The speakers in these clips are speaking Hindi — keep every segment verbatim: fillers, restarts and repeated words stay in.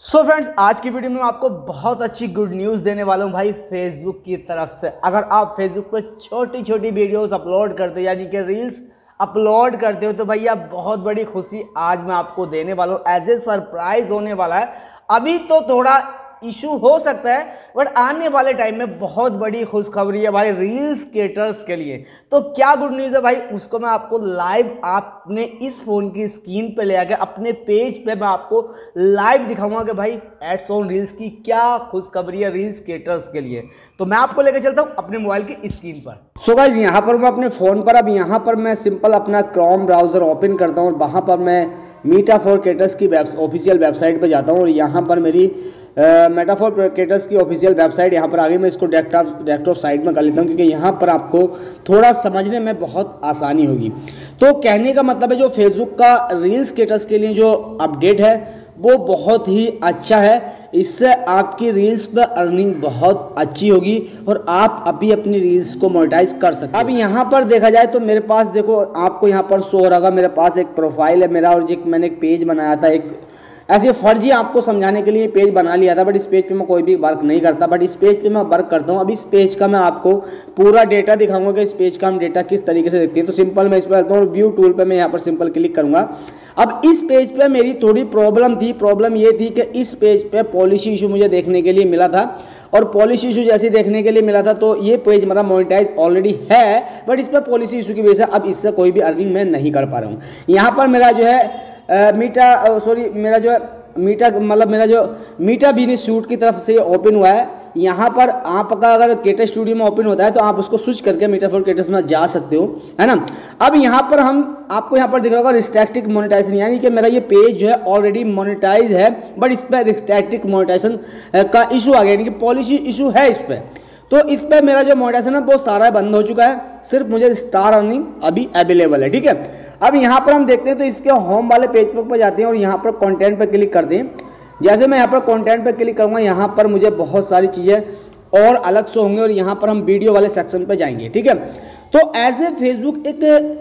सो so फ्रेंड्स, आज की वीडियो में मैं आपको बहुत अच्छी गुड न्यूज़ देने वाला हूं भाई फेसबुक की तरफ से। अगर आप फेसबुक पर छोटी छोटी वीडियोस अपलोड करते हो यानी कि रील्स अपलोड करते हो तो भैया बहुत बड़ी खुशी आज मैं आपको देने वाला हूं। एज ए सरप्राइज होने वाला है। अभी तो थोड़ा इशू हो सकता है बट आने वाले टाइम में बहुत बड़ी खुशखबरी है भाई रील्स क्रिएटर्स के लिए। तो क्या गुड न्यूज़ है भाई, उसको मैं आपको लाइव आपने इस फोन की स्क्रीन पे ले आके अपने पेज पे मैं आपको लाइव दिखाऊंगा कि भाई एड्स ऑन रील्स की क्या खुशखबरी है रील्स क्रिएटर्स के लिए। तो मैं आपको लेकर चलता हूं अपने मोबाइल की स्क्रीन पर। सो so गाइज, यहाँ पर मैं अपने फ़ोन पर अब यहाँ पर मैं सिंपल अपना क्रोम ब्राउज़र ओपन करता हूँ और वहाँ पर मैं मीटा फॉर क्रिएटर्स की वेब ऑफिशियल वेबसाइट पर जाता हूँ और यहाँ पर मेरी मेटा फॉर क्रिएटर्स की ऑफिशियल वेबसाइट यहाँ पर आ गई। मैं इसको डेस्कटॉप डेस्कटॉप साइट में कर लेता हूँ क्योंकि यहाँ पर आपको थोड़ा समझने में बहुत आसानी होगी। तो कहने का मतलब है जो फेसबुक का रील्स क्रिएटर्स के लिए जो अपडेट है वो बहुत ही अच्छा है। इससे आपकी रील्स पर अर्निंग बहुत अच्छी होगी और आप अभी अपनी रील्स को मोनेटाइज कर सकते हैं। अब यहाँ पर देखा जाए तो मेरे पास देखो, आपको यहाँ पर शो हो रहा, मेरे पास एक प्रोफाइल है मेरा और एक मैंने एक पेज बनाया था। एक ऐसे फर्जी आपको समझाने के लिए पेज बना लिया था बट इस पेज पे मैं कोई भी वर्क नहीं करता, बट इस पेज पे मैं वर्क करता हूँ। अब इस पेज का मैं आपको पूरा डेटा दिखाऊंगा कि इस पेज का हम डेटा किस तरीके से देखते हैं। तो सिंपल मैं इस पर आता हूँ और व्यू टूल पे मैं यहाँ पर सिंपल क्लिक करूँगा। अब इस पेज पे मेरी थोड़ी प्रॉब्लम थी। प्रॉब्लम ये थी कि इस पेज पे पॉलिसी इशू मुझे देखने के लिए मिला था और पॉलिसी इशू जैसे देखने के लिए मिला था तो ये पेज मेरा मोनेटाइज ऑलरेडी है बट इस पर पॉलिसी इशू की वजह से अब इससे कोई भी अर्निंग मैं नहीं कर पा रहा हूँ। यहाँ पर मेरा जो है आ, मीटा सॉरी मेरा जो है मीटा मतलब मेरा जो मीटा बिजनेस सूट की तरफ से ओपन हुआ है। यहाँ पर आपका अगर क्रिएटर स्टूडियो में ओपन होता है तो आप उसको स्विच करके मीटा फॉर क्रिएटर्स में जा सकते हो, है ना। अब यहाँ पर हम आपको यहाँ पर दिख रहा होगा रिस्ट्रिक्टेड मोनेटाइजेशन, यानी कि मेरा ये पेज जो है ऑलरेडी मोनेटाइज है बट इस पर रिस्ट्रिक्टेड मोनेटाइजेशन का इशू आ गया, यानी कि पॉलिसी इशू है इस पर। तो इस पर मेरा जो मोनेटाइजेशन है वो सारा बंद हो चुका है, सिर्फ मुझे स्टार अर्निंग अभी अवेलेबल है, ठीक है। अब यहाँ पर हम देखते हैं तो इसके होम वाले पेज पर जाते हैं और यहाँ पर कंटेंट पर क्लिक करते हैं। जैसे मैं यहाँ पर कंटेंट पर क्लिक करूँगा यहाँ पर मुझे बहुत सारी चीज़ें और अलग से होंगे और यहाँ पर हम वीडियो वाले सेक्शन पर जाएंगे, ठीक है। तो एज ए फेसबुक एक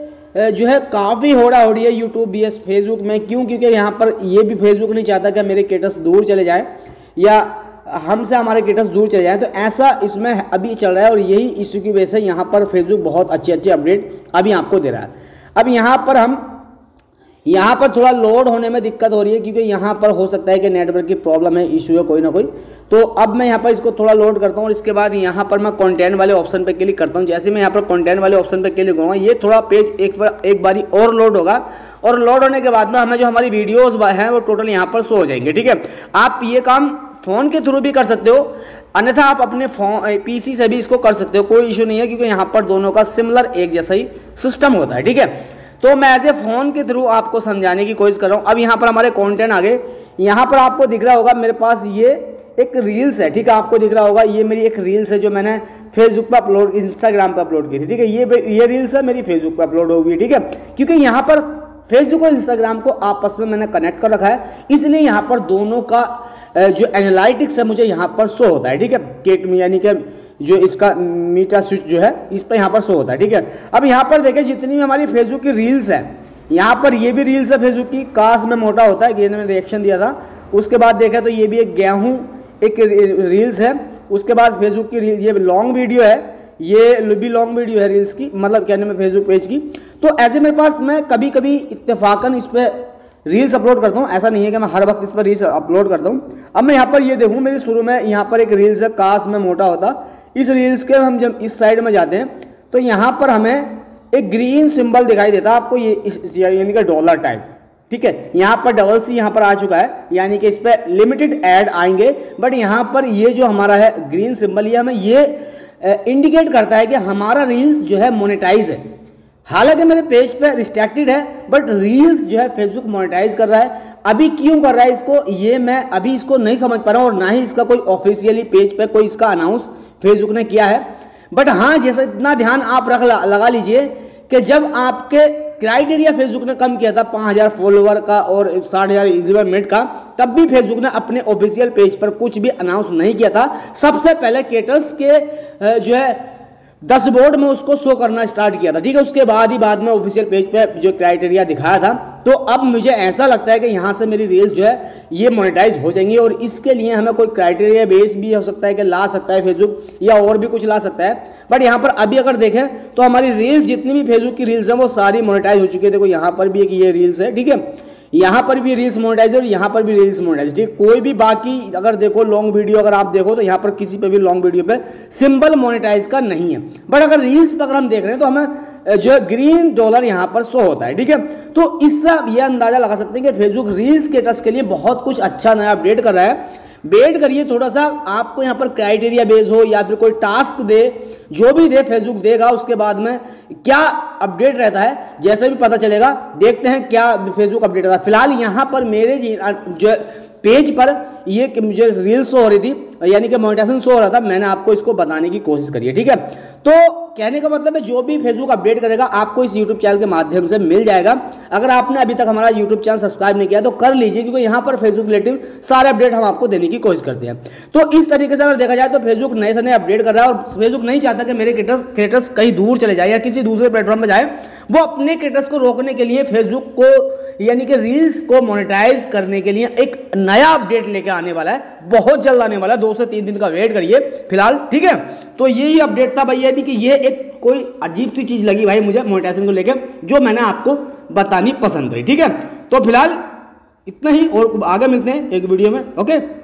जो है काफ़ी होड़ा हो रही है यूट्यूब बी एस फेसबुक में। क्यों? क्योंकि यहाँ पर ये भी फेसबुक नहीं चाहता कि मेरे क्रिएटर्स दूर चले जाए या हमसे हमारे क्रिएटर्स दूर चले जाएं, तो ऐसा इसमें अभी चल रहा है और यही इशू की वजह से यहाँ पर फेसबुक बहुत अच्छे अच्छे अपडेट अभी आपको दे रहा है। अब यहाँ पर हम यहाँ पर थोड़ा लोड होने में दिक्कत हो रही है क्योंकि यहाँ पर हो सकता है कि नेटवर्क की प्रॉब्लम है, इशू है कोई ना कोई। तो अब मैं यहाँ पर इसको थोड़ा लोड करता हूँ और इसके बाद यहाँ पर मैं कंटेंट वाले ऑप्शन पे क्लिक करता हूँ। जैसे मैं यहाँ पर कंटेंट वाले ऑप्शन पे क्लिक करूँगा ये थोड़ा पेज एक बार एक बारी और लोड होगा और लोड होने के बाद में हमें जो हमारी वीडियोज़ हैं वो टोटल यहाँ पर शो हो जाएंगे, ठीक है। आप ये काम फ़ोन के थ्रू भी कर सकते हो, अन्यथा आप अपने फोन पीसी से भी इसको कर सकते हो, कोई इशू नहीं है क्योंकि यहाँ पर दोनों का सिमिलर एक जैसा ही सिस्टम होता है, ठीक है। तो मैं एज ए फ़ोन के थ्रू आपको समझाने की कोशिश कर रहा हूँ। अब यहाँ पर हमारे कंटेंट आ गए। यहाँ पर आपको दिख रहा होगा मेरे पास ये एक रील्स है, ठीक है। आपको दिख रहा होगा ये मेरी एक रील्स है जो मैंने फेसबुक पे अपलोड इंस्टाग्राम पे अपलोड की थी, ठीक है। ये ये रील्स है मेरी फेसबुक पे अपलोड हो गई, ठीक है। क्योंकि यहाँ पर फेसबुक और इंस्टाग्राम को आपस में मैंने कनेक्ट कर रखा है, इसलिए यहाँ पर दोनों का जो एनालिटिक्स है मुझे यहाँ पर शो होता है, ठीक है। केट में यानी कि जो इसका मीटा स्विच जो है इस पर यहाँ पर शो होता है, ठीक है। अब यहाँ पर देखें जितनी भी हमारी फेसबुक की रील्स है, यहाँ पर ये भी रील्स है फेसबुक की, काश में मोटा होता है, ये मैंने रिएक्शन दिया था। उसके बाद देखा तो ये भी एक गेहूँ एक रील्स है। उसके बाद फेसबुक की रील्स ये लॉन्ग वीडियो है, ये भी लॉन्ग वीडियो है रील्स की, मतलब कहने में फेसबुक पेज की। तो ऐसे मेरे पास मैं कभी कभी इत्तेफाकन इस पर रील्स अपलोड करता हूँ, ऐसा नहीं है कि मैं हर वक्त इस पर रील्स अपलोड करता हूँ। अब मैं यहाँ पर ये देखूँ मेरी शुरू में यहाँ पर एक रील्स है काश में मोटा होता। इस रील्स के हम जब इस साइड में जाते हैं तो यहाँ पर हमें एक ग्रीन सिंबल दिखाई देता है आपको, ये यानी कि डॉलर टाइप, ठीक है। यहाँ पर डबल सी यहाँ पर आ चुका है, यानी कि इस पर लिमिटेड ऐड आएंगे बट यहाँ पर ये जो हमारा है ग्रीन सिंबल ये हमें ये इंडिकेट करता है कि हमारा रील्स जो है मोनेटाइज है। हालांकि मेरे पेज पे रिस्ट्रिक्टेड है बट रील्स जो है फेसबुक मोनेटाइज कर रहा है। अभी क्यों कर रहा है इसको ये मैं अभी इसको नहीं समझ पा रहा हूँ और ना ही इसका कोई ऑफिशियली पेज पे कोई इसका अनाउंस फेसबुक ने किया है। बट हाँ, जैसे इतना ध्यान आप रख लगा लीजिए कि जब आपके क्राइटेरिया फेसबुक ने कम किया था पाँच हज़ार फॉलोवर का और साठ हज़ार मिनट का, तब भी फेसबुक ने अपने ऑफिशियल पेज पर कुछ भी अनाउंस नहीं किया था। सबसे पहले क्रिएटर्स के जो है डैशबोर्ड में उसको शो करना स्टार्ट किया था, ठीक है। उसके बाद ही बाद में ऑफिशियल पेज पे जो क्राइटेरिया दिखाया था। तो अब मुझे ऐसा लगता है कि यहाँ से मेरी रील्स जो है ये मोनेटाइज हो जाएंगी, और इसके लिए हमें कोई क्राइटेरिया बेस भी हो सकता है कि ला सकता है फेसबुक, या और भी कुछ ला सकता है। बट यहाँ पर अभी अगर देखें तो हमारी रील्स जितनी भी फेसबुक की रील्स हैं वो सारी मोनेटाइज हो चुकी है। देखो यहाँ पर भी एक ये रील्स है, ठीक है, यहाँ पर भी रील्स मोनेटाइज और यहाँ पर भी रील्स मोनेटाइज, ठीक। कोई भी बाकी अगर देखो लॉन्ग वीडियो अगर आप देखो तो यहाँ पर किसी पे भी लॉन्ग वीडियो पे सिंबल मोनेटाइज का नहीं है। बट अगर रील्स पर अगर हम देख रहे हैं तो हमें जो है ग्रीन डॉलर यहाँ पर शो होता है, ठीक है। तो इससे आप यह अंदाजा लगा सकते हैं कि फेसबुक रील्स स्टेटस के लिए बहुत कुछ अच्छा नया अपडेट कर रहा है। वेट करिए थोड़ा सा, आपको यहाँ पर क्राइटेरिया बेस हो या फिर कोई टास्क दे, जो भी दे फेसबुक देगा, उसके बाद में क्या अपडेट रहता है जैसे भी पता चलेगा। देखते हैं क्या फेसबुक अपडेट रहता है। फिलहाल यहाँ पर मेरे जो पेज पर ये मुझे रील्स शो हो रही थी, यानी कि मोनेटाइजेशन शो हो रहा था, मैंने आपको इसको बताने की कोशिश करी है, ठीक है। तो कहने का मतलब है जो भी फेसबुक अपडेट करेगा आपको इस यूट्यूब चैनल के माध्यम से मिल जाएगा। अगर आपने अभी तक हमारा यूट्यूब चैनल सब्सक्राइब नहीं किया तो कर लीजिए, क्योंकि यहाँ पर फेसबुक रिलेटिव सारे अपडेट हम आपको देने की कोशिश करते हैं। तो इस तरीके से अगर देखा जाए तो फेसबुक नए से नए अपडेट कर रहा है, और फेसबुक नहीं चाहता कि मेरे क्रिएटर्स क्रिएटर्स कहीं दूर चले जाए या किसी दूसरे प्लेटफॉर्म पर जाए। वो अपने क्रिएटर्स को रोकने के लिए फेसबुक को यानी कि रील्स को मोनेटाइज करने के लिए एक नया अपडेट लेके आने वाला है, बहुत जल्द आने वाला है, दो से तीन दिन का वेट करिए फिलहाल, ठीक है। तो यही अपडेट था भाई, यानी कि ये एक कोई अजीब सी चीज लगी भाई मुझे मोनेटाइजेशन को लेके, जो मैंने आपको बतानी पसंद करी, ठीक है। तो फिलहाल इतना ही, और आगे मिलते हैं एक वीडियो में, ओके।